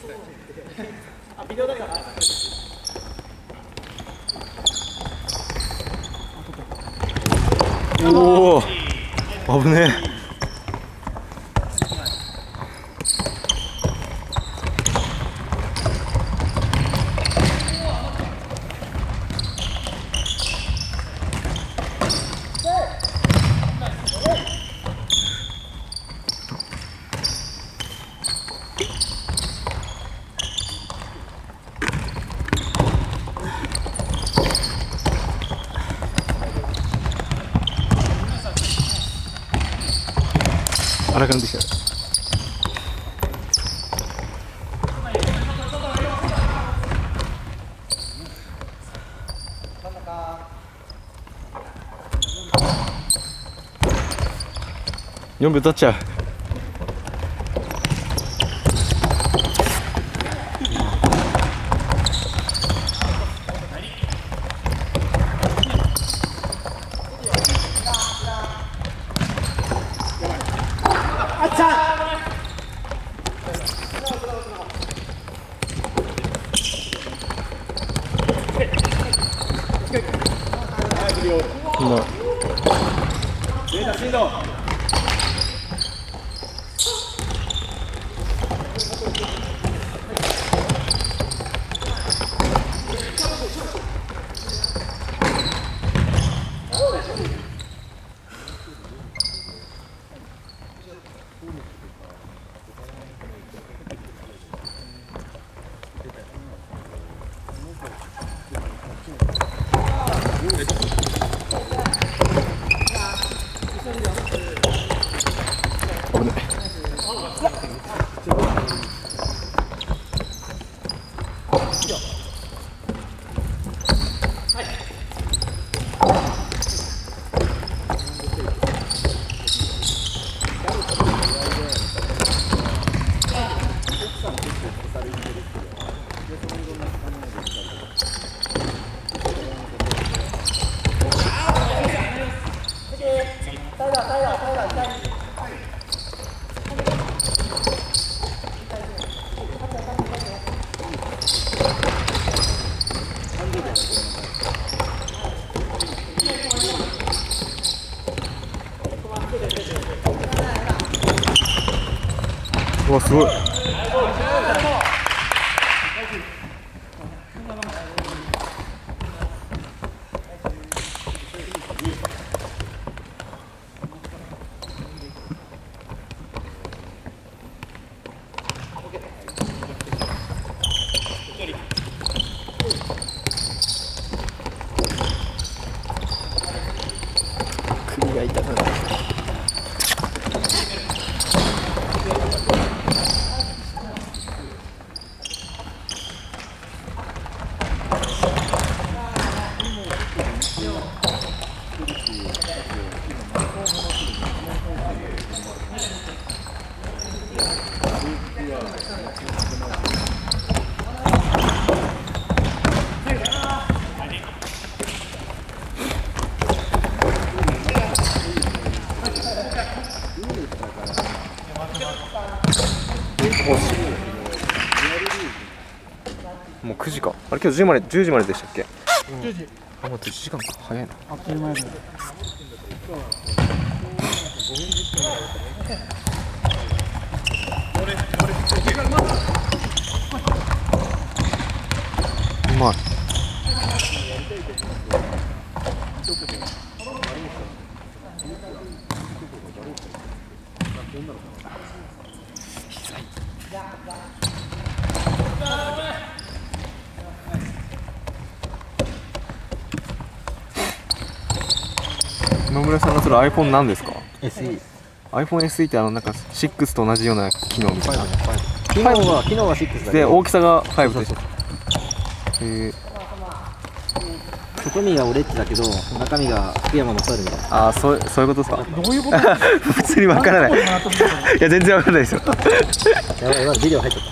おお、危ねえ。荒くなってきた。4秒経っちゃう。うわ、すごい。首が痛くなる。もう9時か。あれ今日10時まででしたっけ？10時。あ、もう1時間か。早いな。あっという間です。うまい。今村さんがそれ iPhone なんですか？ SE。iPhone SE ってなんか6と同じような機能みたいな。 機能は6だけど。 で大きさが5です。 外身がオレッジだけど中身が福山雅治みたいな。 ああ、そういうことですか。 どういうこと？ 普通にわからない。いや全然わからないですよ。 やばい、今ビデオ入っちゃった。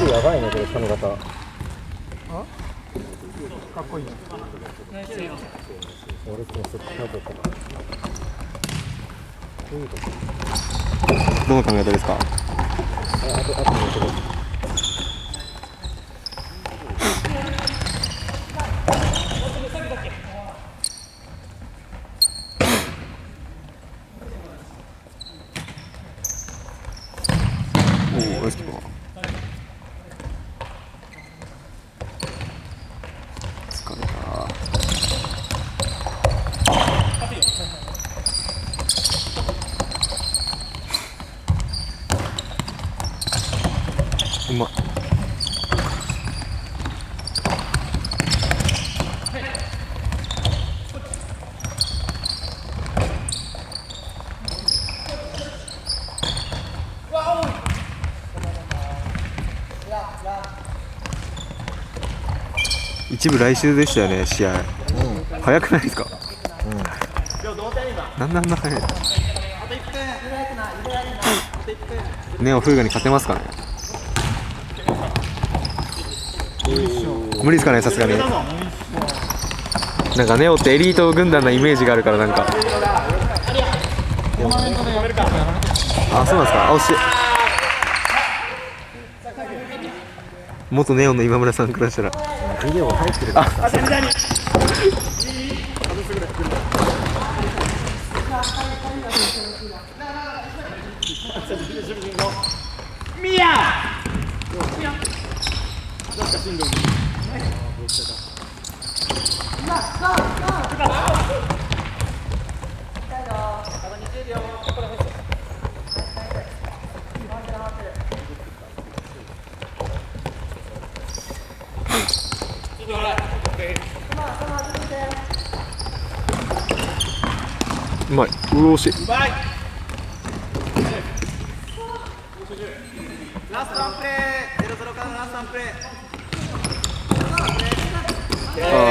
やばいねこれ髪型。 かっこいいね。 俺このセットだった。どういうこと？ どの考え方ですか？おお、よし、疲れた。うまっ。一部来週でしたよね、試合。早くないですか？なんであんな早いの？ネオフーガに勝てますかね？無理ですかね、さすがに。なんかネオってエリート軍団なイメージがあるから、なんか。あ、そうなんですか。あ、惜しい。元ネオの今村さんからしたら。 ビデオ入ってるからさ。 ミヤ。 うまい。うお、惜しい。 ラストワンプレー。0-0からのラストワンプレー。 あ